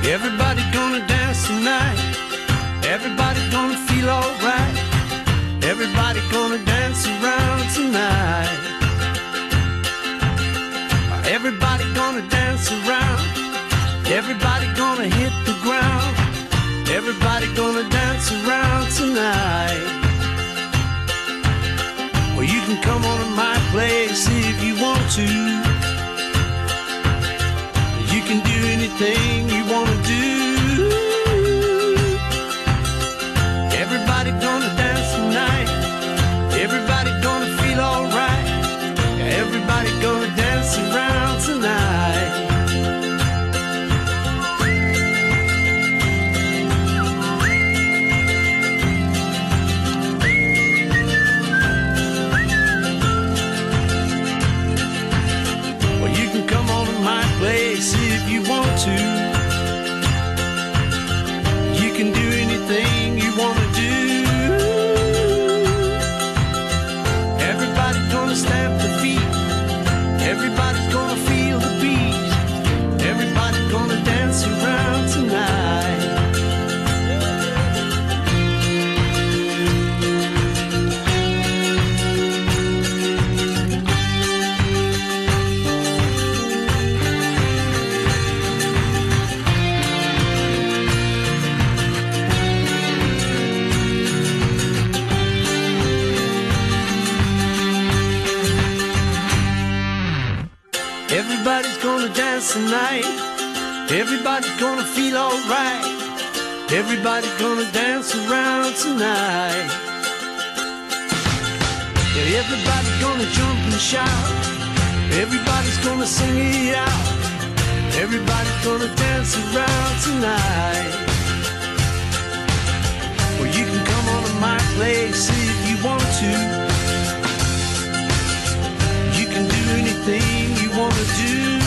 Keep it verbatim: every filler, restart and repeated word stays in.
Everybody gonna dance tonight. Everybody gonna feel alright. Everybody gonna dance around tonight. Everybody gonna dance around. Everybody gonna hit the ground. Everybody gonna dance around tonight. Well, you can come on to my place if you want to. You can do anything you wanna do. Everybody gonna dance tonight. Everybody gonna feel alright. Everybody gonna dance around tonight. Well, you can come on to my place if you want to. You can do anything you wanna do. Everybody's gonna stamp their feet. Everybody's gonna feel the beat. Everybody's gonna dance around tonight. Everybody's gonna dance tonight. Everybody's gonna feel alright. Everybody's gonna dance around tonight. Yeah, everybody's gonna jump and shout. Everybody's gonna sing it out. Everybody's gonna dance around tonight. Well, you can come on to my place if you want to. You can do anything you wanna do.